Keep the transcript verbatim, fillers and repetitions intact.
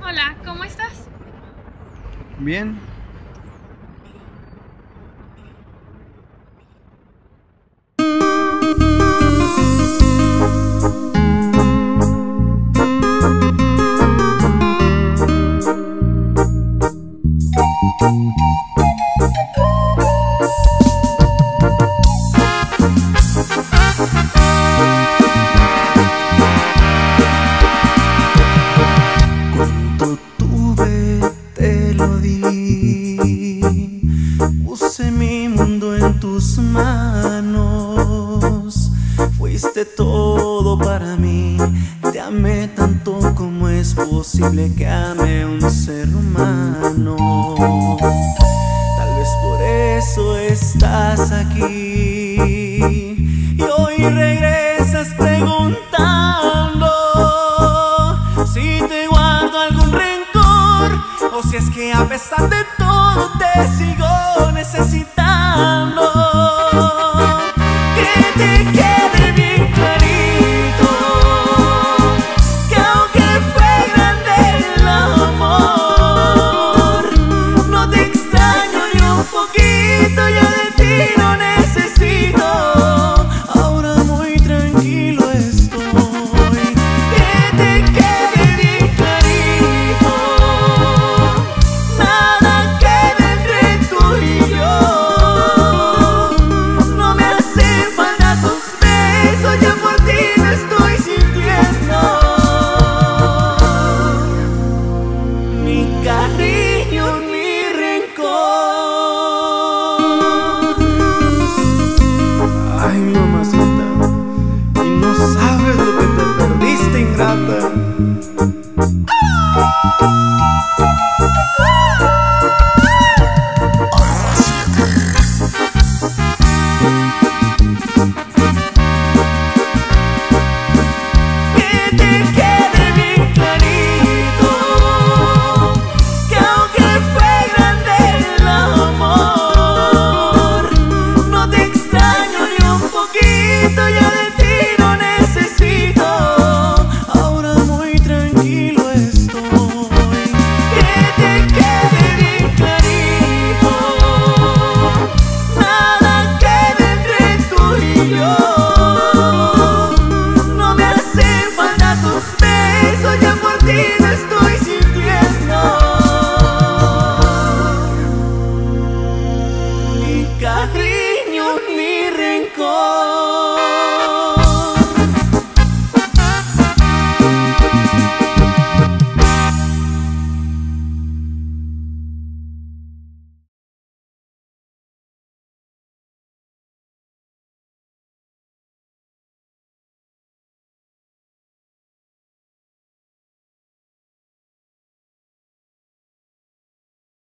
Hola, ¿cómo estás? Bien. Cuanto tuve te lo di, puse mi mundo en tus manos, fuiste todo para mí, te amé tanto como es posible que ame un ser humano. Tal vez por eso estás aquí y hoy regresas preguntando si te guardo algún rencor o si es que a pesar de todo te sigo necesitando. Que te quede bien clarito que aunque fue grande el amor, no te extraño ni un poquito, ya de ti no necesito. Ahora muy tranquilo estoy. Que te quede bien clarito, nada queda entre tú y yo. No me hacen falta tus besos, ya por ti no estoy sintiendo ni cariño ni rencor. Ay, mamacita, y no sabes lo que te perdiste, ingrata. Que te quede bien clarito que aunque fue grande el amor, no te extraño ni un poquito, ya de ti no necesito. Ahora muy tranquilo estoy. Que te quede bien clarito, nada queda entre tú y yo. No me hacen falta tus besos, ya por ti no estoy sintiendo ni cariño ni rencor.